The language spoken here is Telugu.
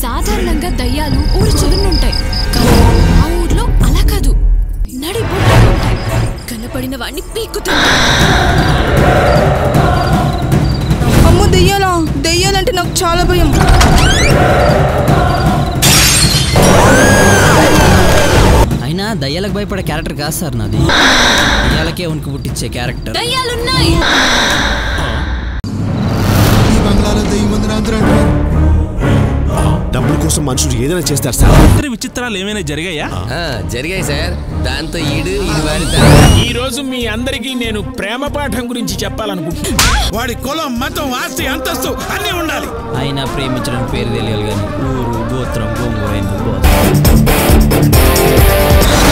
సాధారణంగా దయ్యాలు ఊరు చివరనుంటాయి. ఆ ఊర్లో అలా కాదు, నడి బొట్టులు ఉంటాయి. కనపడిన వాడిని పీక్కుతుంటాయి. అమ్మో దెయ్యాలంటే నాకు చాలా భయం. అయినా దయ్యాలకు భయపడే క్యారెక్టర్ కాదు సార్ నాది. దయ్యాలకే ఉనికి పుట్టించే క్యారెక్టర్. దయ్యాలున్నాయి. ఈ బంగ్లాలో దెయ్యం ఉందని అందరూ అంటారు. డబ్బుల కోసం మనుషులు ఏదైనా చేస్తారు సార్. విచిత్రాలు ఏమైనా జరిగాయా? జరిగాయి సార్. దాంతో ఈడు ఈ రోజు మీ అందరికీ నేను ప్రేమ పాఠం గురించి చెప్పాలనుకుంటున్నా. వాడి కులం, మతం, ఆస్తి, అంతస్తు అన్నీ ఉండాలి. అయినా ప్రేమించడం పేరు తెలియాలి కానీ ఊరు గోత్రం గోంగూర ఎందుకు